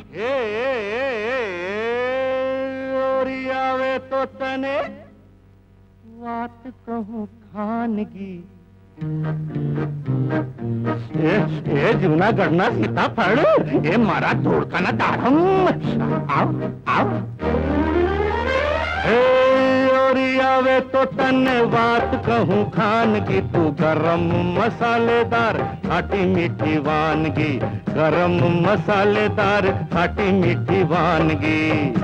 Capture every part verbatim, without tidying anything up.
ए ए ए ए ओरी आवे तो तने बात कहूं खानगी ए ए जूनागढ़ ना सीताफळ ए मारा धोड़का ना दाढ़म आओ आओ ए ओरी आवे तो तने बात कहूं खानगी तू गरम मसालेदार खाटी मीठी वानगी गरम मसालेदार खाटी मीठी वानगी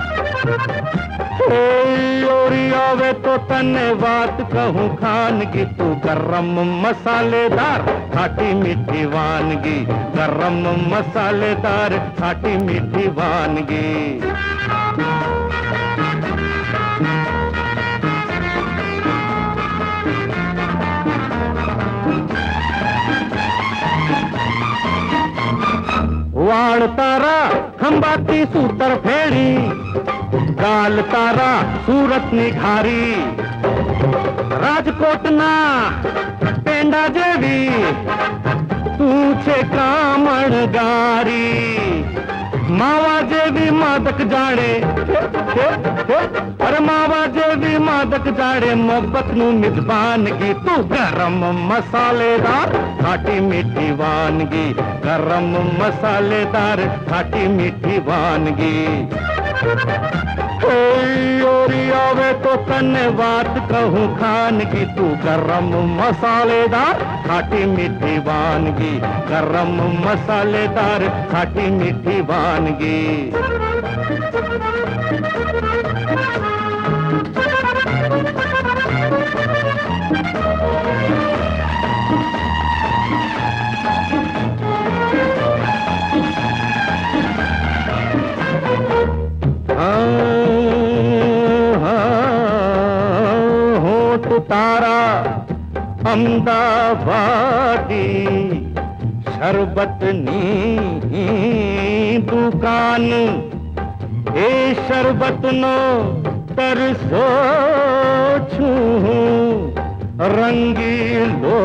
ओरी आवे तो तने बात कहूं खानगी तू गरम मसालेदार खाटी मीठी वानगी गरम मसालेदार खाटी मीठी वानगी वाड़ तारा खंबाती सूतर फेड़ी गाल तारा सूरत निखारी राजकोट ना पेंडा जेवी तूछे कामण गारी मावा जेवी मादक जाड़े अरे मावा जेवी मादक जाड़े मोहब्बत नू मिजबानगी तू गरम मसालेदार खाटी मीठी वानगी गरम मसालेदार खाटी मीठी वानगी ओरी आवे तो तने बात कहूं खानगी तू गरम मसालेदार खाटी मीठी वानगी गरम मसालेदार खाटी मीठी वानगी तारा अहमदाबादी शरबत नी दुकान ए शरबत नो तरसो छू रंगीलो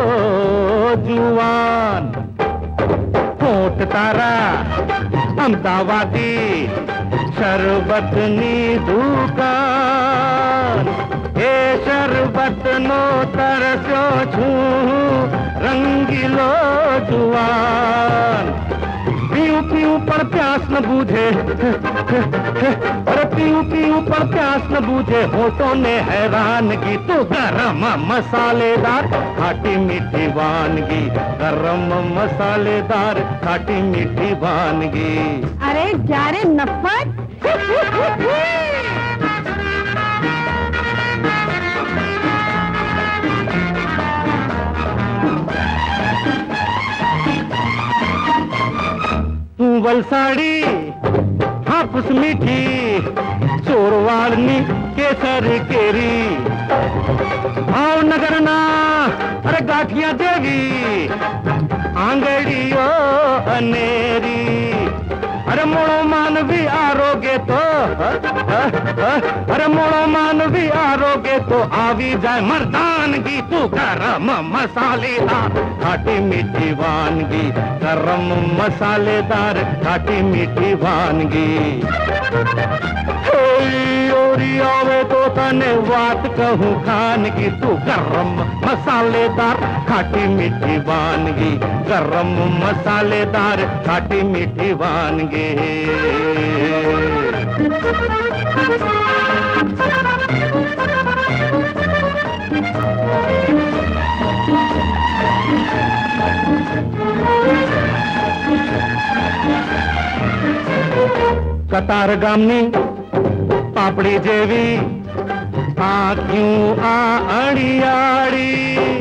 जुवान होठ तारा अहमदाबादी शरबत नी दुकान ए शरबत नो तरसो छू रंगीलो जुवान पीऊ पीऊ पर प्यास न बूझे अरे पीऊ पीऊ पर प्यास न बूझे होठों ने हैरान की तू गरम मसालेदार खाटी मीठी वानगी गरम मसालेदार खाटी मीठी वानगी अरे जा रे नफरत वलसाड़ी हापुस मीठी चोरवाड़नी केसर केरी भावनगर ना अरे गाठिया देवी आंगड़ियो अनेरी अरे मोड़ो मानवी आरोगे तो अरे मोड़ो मानवी आरोगे तो आवी जाए मर्दानगी तू गरम मसालेदार खाटी मीठी वानगी गरम मसालेदार खाटी मीठी वानगी ओरी आवे तो तने बात कहूं खानगी तू गरम मसालेदार खाटी मीठी वानगी गरम मसालेदार खाटी मीठी वानगी कतार गामनी पापड़ी जेवी आँखियों आ अड़ियाड़ी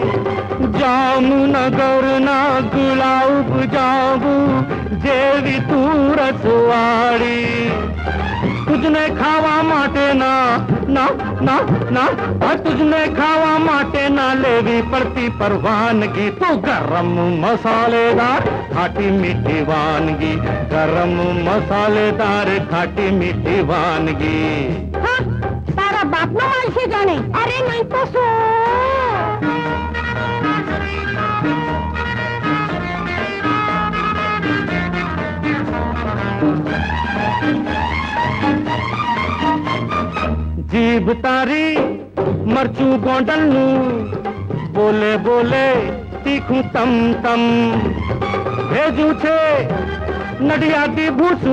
जामुनगर ना गुलाब जाबू जेवी तू रसवाड़ी तुझने खावा माटे ना ना ना ना तुझने खावा माटे ना लेवी पड़ती परवानगी तू गरम मसालेदार खाटी मीठी वानगी गरम मसालेदार खाटी मीठी वानगी हाँ, तारा बाप ना माल से जाने अरे नहीं तो सो जीभ तारी मरचू गोंडल नू बोले बोले तीखू तम तम भेजू छे नडियादी भूसू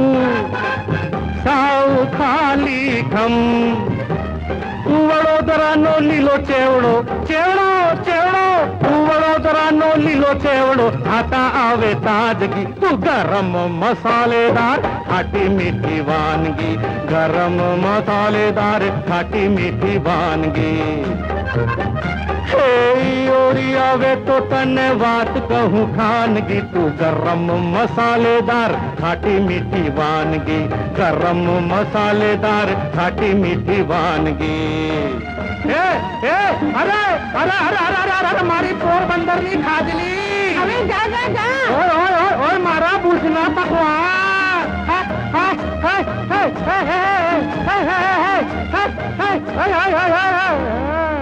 साव खाली खम तू वडोदरा नो लीलो चेवड़ो चेवड़ो चेवड़ो तू वडोदरा नो लीलो चेवड़ो आता आवे ताजगी तू गरम मसालेदार खाटी मीठी वानगी गरम मसालेदार खाटी मीठी वानगी ओरी आवे तो तने बात कहूँ खानगी तू गरम मसालेदार खाटी मीठी वानगी गरम मसालेदार खाटी मीठी वानगी ए ए अरे अरे अरे अरे अरे अरे मारी पोरबंदर नी खाजली अरे जा जा जा ओए ओए ओए ओए मारा पूछना पकवान हाय हाय हाय हाय हाय हाय हाय हाय हाय हाय हाय हाय हाय